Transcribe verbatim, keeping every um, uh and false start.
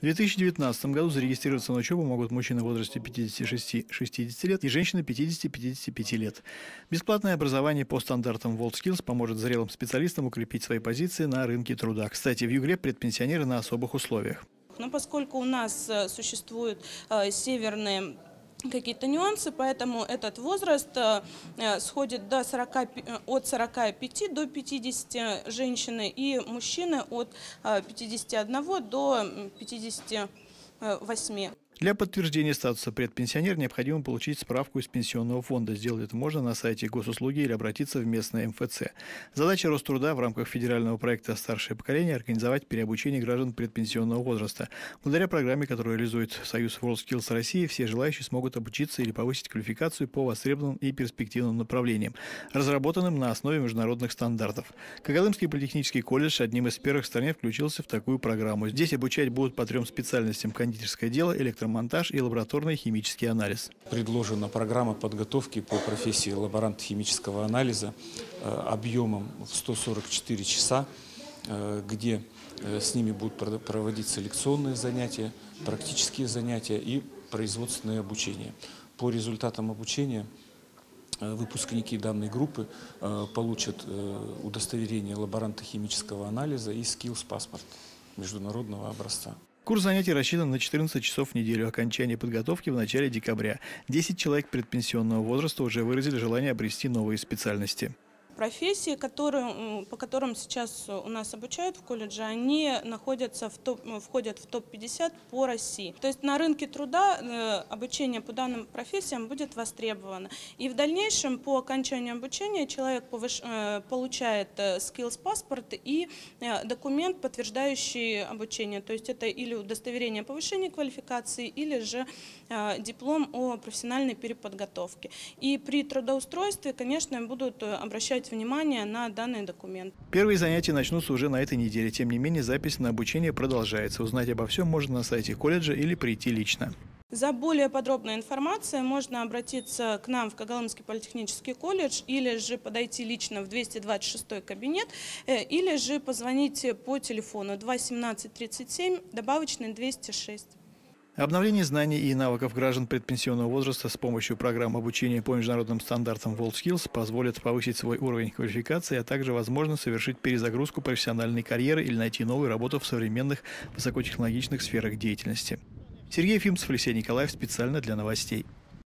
В две тысячи девятнадцатом году зарегистрироваться на учебу могут мужчины в возрасте пятидесяти шести-шестидесяти лет и женщины пятидесяти-пятидесяти пяти лет. Бесплатное образование по стандартам WorldSkills поможет зрелым специалистам укрепить свои позиции на рынке труда. Кстати, в ЮГРЕ предпенсионеры на особых условиях. Но поскольку у нас существуют северные какие-то нюансы, поэтому этот возраст э, сходит до сорока, от сорока пяти до пятидесяти женщины и мужчины от э, пятидесяти одного до пятидесяти восьми. Для подтверждения статуса предпенсионера необходимо получить справку из пенсионного фонда. Сделать это можно на сайте госуслуги или обратиться в местное эм эф цэ. Задача Роструда в рамках федерального проекта «Старшее поколение» организовать переобучение граждан предпенсионного возраста. Благодаря программе, которую реализует Союз WorldSkills России, все желающие смогут обучиться или повысить квалификацию по востребованным и перспективным направлениям, разработанным на основе международных стандартов. Когалымский политехнический колледж одним из первых в стране включился в такую программу. Здесь обучать будут по трем специальностям: кондитерское дело, электромонтаж и лабораторный химический анализ. Предложена программа подготовки по профессии лаборант химического анализа объемом в сто сорок четыре часа, где с ними будут проводиться лекционные занятия, практические занятия и производственное обучение. По результатам обучения выпускники данной группы получат удостоверение лаборанта химического анализа и скиллс-паспорт международного образца. Курс занятий рассчитан на четырнадцать часов в неделю. Окончание подготовки в начале декабря. десять человек предпенсионного возраста уже выразили желание обрести новые специальности. Профессии, которые, по которым сейчас у нас обучают в колледже, они находятся в топ, входят в топ пятьдесят по России. То есть на рынке труда обучение по данным профессиям будет востребовано. И в дальнейшем по окончанию обучения человек повыш, получает скиллс-паспорт и документ, подтверждающий обучение. То есть это или удостоверение повышения квалификации, или же диплом о профессиональной переподготовке. И при трудоустройстве, конечно, будут обращать внимание на данный документ. Первые занятия начнутся уже на этой неделе. Тем не менее, запись на обучение продолжается. Узнать обо всем можно на сайте колледжа или прийти лично. За более подробной информацией можно обратиться к нам в Когалымский политехнический колледж, или же подойти лично в двести двадцать шестой кабинет, или же позвонить по телефону два семнадцать тридцать семь, добавочный двести шесть. Обновление знаний и навыков граждан предпенсионного возраста с помощью программ обучения по международным стандартам WorldSkills позволит повысить свой уровень квалификации, а также, возможно, совершить перезагрузку профессиональной карьеры или найти новую работу в современных высокотехнологичных сферах деятельности. Сергей Ефимцев, Алексей Николаев специально для новостей.